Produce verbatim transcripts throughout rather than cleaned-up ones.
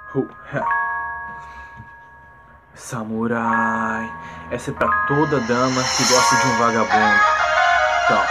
Uh, ha. Samurai. Essa é pra toda dama que gosta de um vagabundo. Então,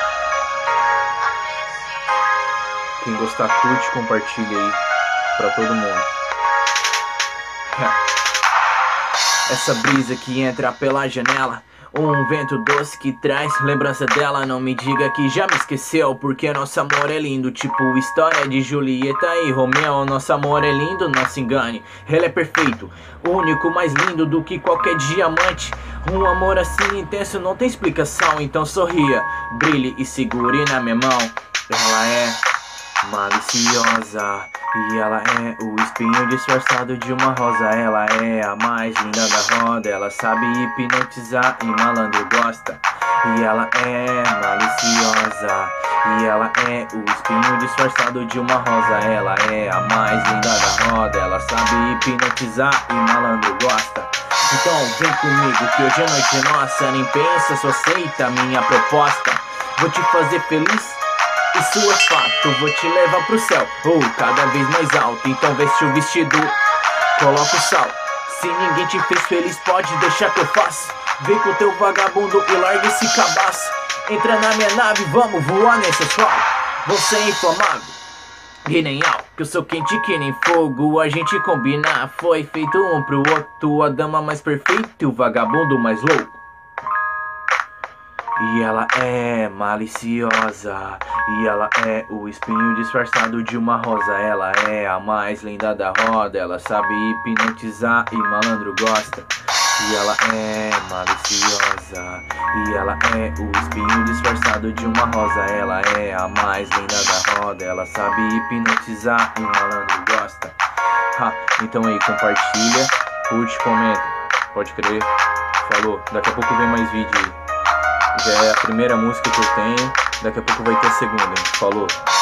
quem gostar, curte, compartilha aí pra todo mundo. Ha. Essa brisa que entra pela janela, um vento doce que traz lembrança dela. Não me diga que já me esqueceu, porque nosso amor é lindo, tipo história de Julieta e Romeu. Nosso amor é lindo, não se engane, ele é perfeito, único, mais lindo do que qualquer diamante. Um amor assim intenso não tem explicação, então sorria, brilhe e segure na minha mão. Ela é maliciosa e ela é o espinho disfarçado de uma rosa. Ela é a mais linda da roda, ela sabe hipnotizar e malandro gosta. E ela é maliciosa e ela é o espinho disfarçado de uma rosa. Ela é a mais linda da roda, ela sabe hipnotizar e malandro gosta. Então vem comigo que hoje a noite é nossa, nem pensa, só aceita a minha proposta. Vou te fazer feliz, isso é fato, vou te levar pro céu, ou oh, cada vez mais alto. Então veste o vestido, coloca o sal. Se ninguém te fez feliz, pode deixar que eu faço. Vem com teu vagabundo e larga esse cabaço. Entra na minha nave, vamos voar nesse asfalto. Você é inflamado e nem álcool, que eu sou quente que nem fogo. A gente combina, foi feito um pro outro. A dama mais perfeita e o vagabundo mais louco. E ela é maliciosa e ela é o espinho disfarçado de uma rosa. Ela é a mais linda da roda, ela sabe hipnotizar e malandro gosta. E ela é maliciosa e ela é o espinho disfarçado de uma rosa. Ela é a mais linda da roda, ela sabe hipnotizar e malandro gosta. Ha, então aí, compartilha, curte, comenta, pode crer. Falou, daqui a pouco vem mais vídeo aí. Já é a primeira música que eu tenho, daqui a pouco vai ter a segunda, hein? Falou.